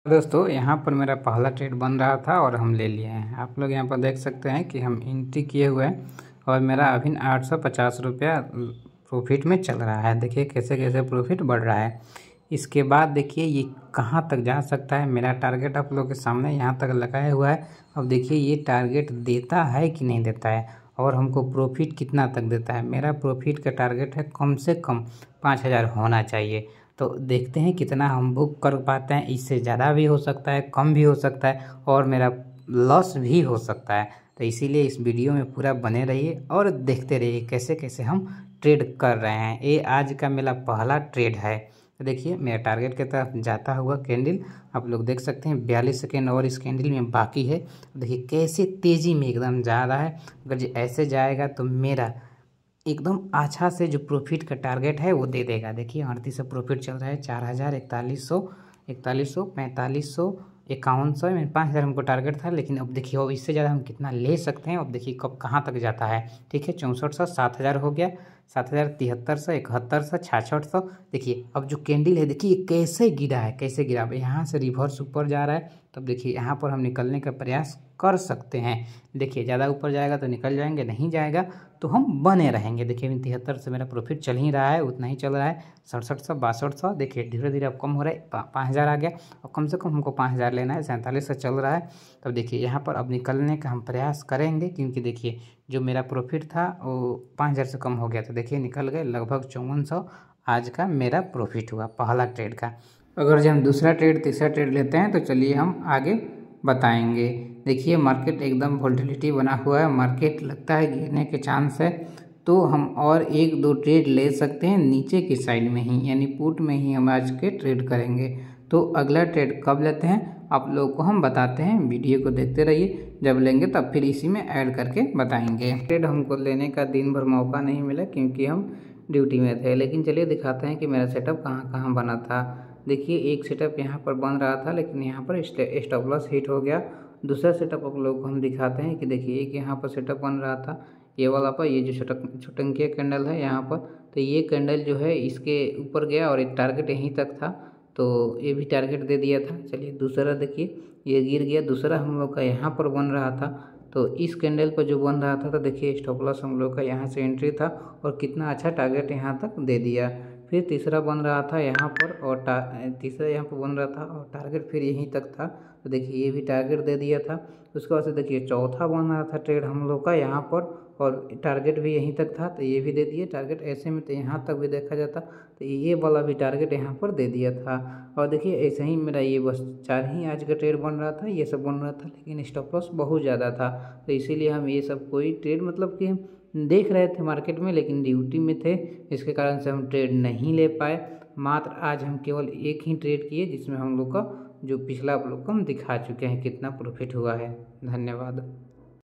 दोस्तों यहाँ पर मेरा पहला ट्रेड बन रहा था और हम ले लिए हैं। आप लोग यहाँ पर देख सकते हैं कि हम एंट्री किए हुए हैं और मेरा अभी 850 रुपया प्रॉफिट में चल रहा है। देखिए कैसे कैसे प्रॉफिट बढ़ रहा है। इसके बाद देखिए ये कहाँ तक जा सकता है। मेरा टारगेट आप लोग के सामने यहाँ तक लगाया हुआ है। अब देखिए ये टारगेट देता है कि नहीं देता है और हमको प्रॉफिट कितना तक देता है। मेरा प्रॉफिट का टारगेट है कम से कम 5000 होना चाहिए। तो देखते हैं कितना हम बुक कर पाते हैं। इससे ज़्यादा भी हो सकता है, कम भी हो सकता है और मेरा लॉस भी हो सकता है। तो इसीलिए इस वीडियो में पूरा बने रहिए और देखते रहिए कैसे कैसे हम ट्रेड कर रहे हैं। ये आज का मेरा पहला ट्रेड है। तो देखिए मेरा टारगेट की तरफ जाता हुआ कैंडल आप लोग देख सकते हैं। 42 सेकेंड और इस कैंडल में बाकी है। देखिए कैसे तेज़ी में एकदम जा रहा है। अगर जो ऐसे जाएगा तो मेरा एकदम अच्छा से जो प्रॉफिट का टारगेट है वो दे देगा। देखिए 38 से प्रॉफिट चल रहा है, 4000, 4100, 4500, 5100 में 5000 हमको टारगेट था। लेकिन अब देखिए अब इससे ज़्यादा हम कितना ले सकते हैं। अब देखिए कब कहाँ तक जाता है। ठीक है 6400, 7000 हो गया, 7000, 7300, 7100, 6600। देखिए अब जो कैंडल है देखिए कैसे गिरा है, कैसे गिरा। अब यहाँ से रिवर्स ऊपर जा रहा है। तब देखिए यहाँ पर हम निकलने का प्रयास कर सकते हैं। देखिए ज़्यादा ऊपर जाएगा तो निकल जाएंगे, नहीं जाएगा तो हम बने रहेंगे। देखिए 73 से मेरा प्रॉफिट चल ही रहा है, उतना ही चल रहा है। 6700, 6200। देखिए धीरे धीरे अब कम हो रहा है। 5000 आ गया और कम से कम हमको 5000 लेना है। 47 से चल रहा है। तब देखिए यहाँ पर अब निकलने का हम प्रयास करेंगे क्योंकि देखिए जो मेरा प्रॉफिट था वो 5000 से कम हो गया। तो देखिए निकल गए लगभग 5400 आज का मेरा प्रॉफिट हुआ पहला ट्रेड का। अगर जो हम दूसरा ट्रेड, तीसरा ट्रेड लेते हैं तो चलिए हम आगे बताएंगे। देखिए मार्केट एकदम वोलेटिलिटी बना हुआ है, मार्केट लगता है गिरने के चांस है। तो हम और एक दो ट्रेड ले सकते हैं नीचे की साइड में ही, यानी पुट में ही हम आज के ट्रेड करेंगे। तो अगला ट्रेड कब लेते हैं आप लोगों को हम बताते हैं। वीडियो को देखते रहिए, जब लेंगे तब फिर इसी में ऐड करके बताएंगे। ट्रेड हमको लेने का दिन भर मौका नहीं मिला क्योंकि हम ड्यूटी में थे। लेकिन चलिए दिखाते हैं कि मेरा सेटअप कहाँ कहाँ बना था। देखिए एक सेटअप यहाँ पर बन रहा था लेकिन यहाँ पर स्टॉप लॉस हिट हो गया। दूसरा सेटअप आप लोगों को हम दिखाते हैं कि देखिए एक यहाँ पर सेटअप बन रहा था ये वाला पर, ये जो छोटंकिया कैंडल है यहाँ पर। तो ये कैंडल जो है इसके ऊपर गया और एक टारगेट यहीं तक था तो ये भी टारगेट दे दिया था। चलिए दूसरा देखिए ये गिर गया। दूसरा हम लोग का यहाँ पर बन रहा था तो इस कैंडल पर जो बन रहा था तो देखिए स्टॉप लॉस हम लोग का यहाँ से एंट्री था और कितना अच्छा टारगेट यहाँ तक दे दिया। फिर तीसरा बन रहा था यहाँ पर और तीसरा यहाँ पर बन रहा था और टारगेट फिर यहीं तक था। तो देखिए ये भी टारगेट दे दिया था। उसके बाद से देखिए चौथा बन रहा था ट्रेड हम लोग का यहाँ पर और टारगेट भी यहीं तक था तो ये भी दे दिए टारगेट। ऐसे में तो यहाँ तक भी देखा जाता तो ये वाला भी टारगेट यहाँ पर दे दिया था। और देखिए ऐसे ही मेरा ये बस 4 ही आज का ट्रेड बन रहा था, ये सब बन रहा था लेकिन स्टॉप लॉस बहुत ज़्यादा था। तो इसीलिए हम ये सब कोई ट्रेड मतलब कि हम देख रहे थे मार्केट में लेकिन ड्यूटी में थे, इसके कारण से हम ट्रेड नहीं ले पाए। मात्र आज हम केवल एक ही ट्रेड किए जिसमें हम लोग का जो पिछला आप लोग को हम दिखा चुके हैं कितना प्रॉफिट हुआ है। धन्यवाद।